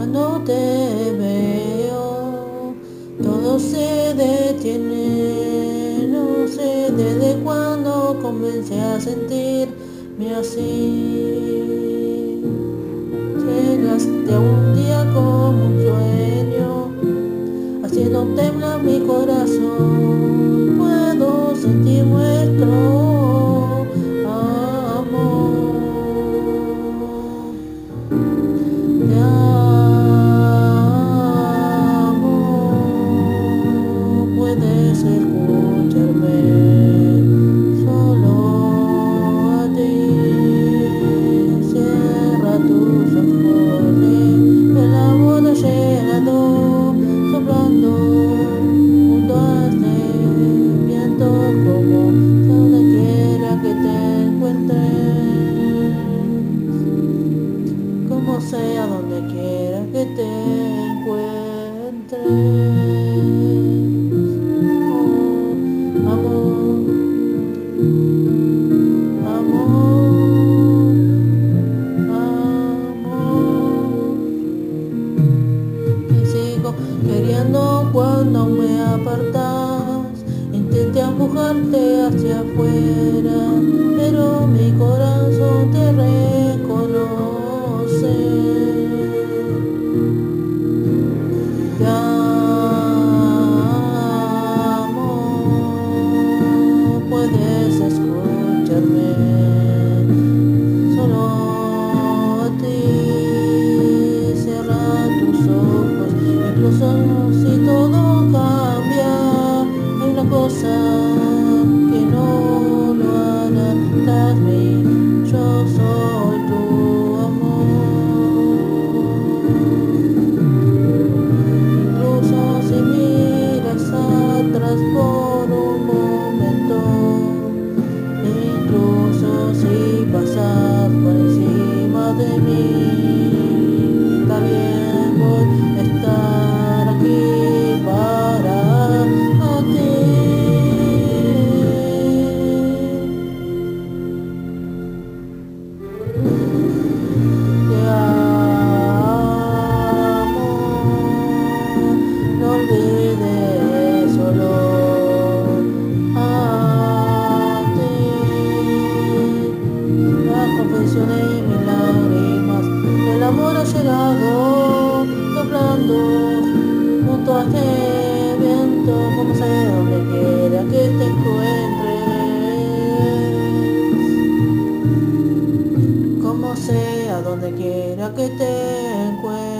Cuando te veo, todo se detiene. No sé desde cuándo comencé a sentirme así. Llegaste a un día como un sueño, haciendo temblar mi corazón. Puedo sentir nuestro amor. Te amo, puedes escucharme, solo a ti. Cierra tus ojos, el amor ha llegado, soplando junto a este viento, como donde quiera que te encuentres, como sea donde quiera que te encuentres. Oh, amor, amor, amor. Te sigo queriendo cuando me apartas. Intenté empujarte hacia afuera, pero mi corazón te reconoce. Te amo, puedes escucharme, solo a ti. Cierra tus ojos, incluso si todo cambia, hay una cosa que no lo hará. Tras mí, yo soy tu amor. Incluso si miras atrás por un momento, incluso si pasas por encima de mí, también voy a estar aquí para ti. Te amo, no olvides solo a ti. Las confesiones y mis lágrimas, el amor ha llegado, soplando junto a este viento, como sea donde quiera que te encuentres, como sea donde quiera que te encuentres.